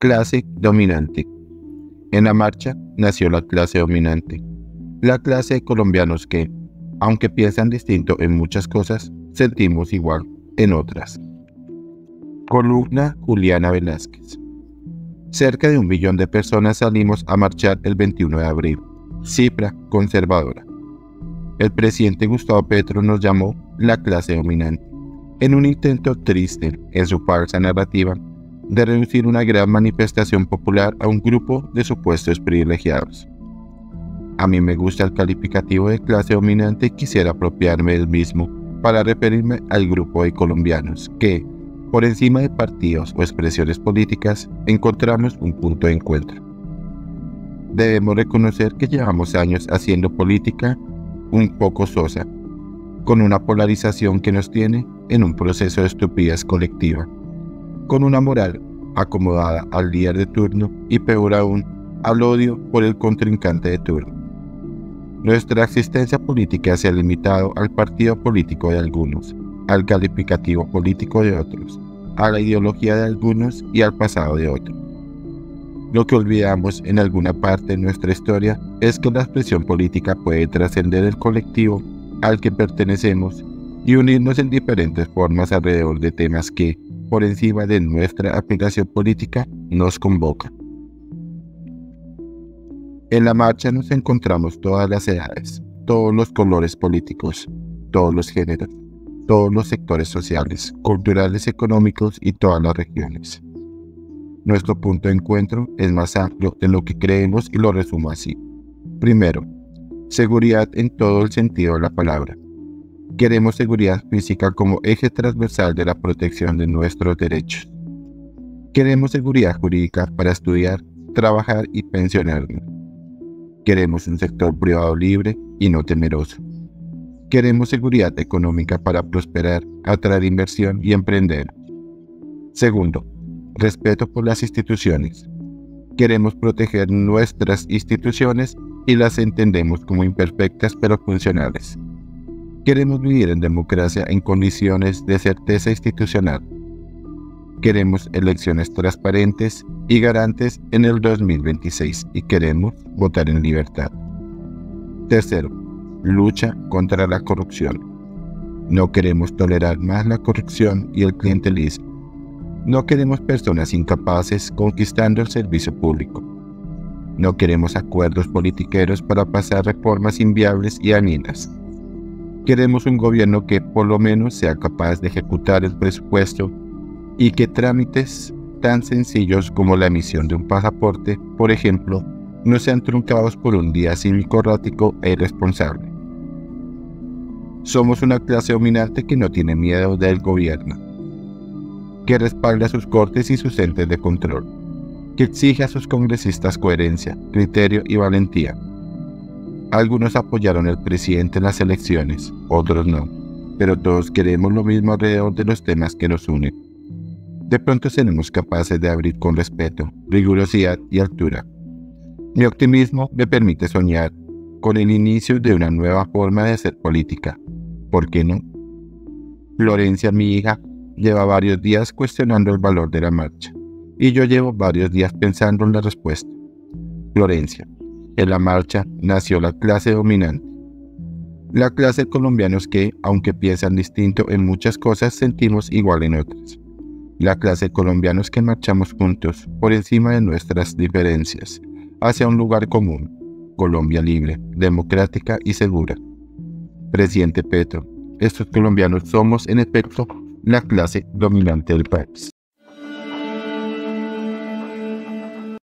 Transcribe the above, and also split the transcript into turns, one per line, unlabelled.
Clase dominante. En la marcha nació la clase dominante, la clase de colombianos que, aunque piensan distinto en muchas cosas, sentimos igual en otras. Columna Juliana Velázquez. Cerca de 1 millón de personas salimos a marchar el 21 de abril, cifra conservadora. El presidente Gustavo Petro nos llamó la clase dominante, en un intento triste en su falsa narrativa de reducir una gran manifestación popular a un grupo de supuestos privilegiados. A mí me gusta el calificativo de clase dominante y quisiera apropiarme del mismo para referirme al grupo de colombianos que, por encima de partidos o expresiones políticas, encontramos un punto de encuentro. Debemos reconocer que llevamos años haciendo política un poco sosa, con una polarización que nos tiene en un proceso de estupidez colectiva, con una moral acomodada al líder de turno y peor aún, al odio por el contrincante de turno. Nuestra existencia política se ha limitado al partido político de algunos, al calificativo político de otros, a la ideología de algunos y al pasado de otros. Lo que olvidamos en alguna parte de nuestra historia es que la expresión política puede trascender el colectivo al que pertenecemos y unirnos en diferentes formas alrededor de temas que, por encima de nuestra afiliación política, nos convocan. En la marcha nos encontramos todas las edades, todos los colores políticos, todos los géneros, todos los sectores sociales, culturales, económicos y todas las regiones. Nuestro punto de encuentro es más amplio de lo que creemos y lo resumo así. Primero, seguridad en todo el sentido de la palabra. Queremos seguridad física como eje transversal de la protección de nuestros derechos. Queremos seguridad jurídica para estudiar, trabajar y pensionarnos. Queremos un sector privado libre y no temeroso. Queremos seguridad económica para prosperar, atraer inversión y emprender. Segundo, respeto por las instituciones. Queremos proteger nuestras instituciones y las entendemos como imperfectas pero funcionales. Queremos vivir en democracia en condiciones de certeza institucional. Queremos elecciones transparentes y garantes en el 2026 y queremos votar en libertad. Tercero, lucha contra la corrupción. No queremos tolerar más la corrupción y el clientelismo. No queremos personas incapaces conquistando el servicio público. No queremos acuerdos politiqueros para pasar reformas inviables y dañinas. Queremos un gobierno que por lo menos sea capaz de ejecutar el presupuesto y que trámites tan sencillos como la emisión de un pasaporte, por ejemplo, no sean truncados por un día cívico errático e irresponsable. Somos una clase dominante que no tiene miedo del gobierno, que respalda sus cortes y sus entes de control, que exige a sus congresistas coherencia, criterio y valentía. Algunos apoyaron al presidente en las elecciones, otros no, pero todos queremos lo mismo alrededor de los temas que nos unen. De pronto seremos capaces de abrir con respeto, rigurosidad y altura. Mi optimismo me permite soñar con el inicio de una nueva forma de hacer política. ¿Por qué no? Florencia, mi hija, lleva varios días cuestionando el valor de la marcha, y yo llevo varios días pensando en la respuesta. Florencia, en la marcha nació la clase dominante. La clase de colombianos que, aunque piensan distinto en muchas cosas, sentimos igual en otras. La clase de colombianos que marchamos juntos, por encima de nuestras diferencias, hacia un lugar común, Colombia libre, democrática y segura. Presidente Petro, estos colombianos somos, en efecto, la clase dominante del país.